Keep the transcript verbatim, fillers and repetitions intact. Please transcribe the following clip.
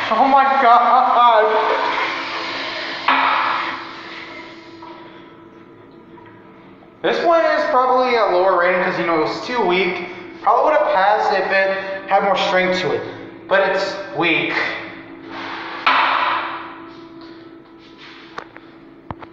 Oh my god! This one is probably a lower rating because, you know, it was too weak. Probably would have passed if it had more strength to it. But it's weak.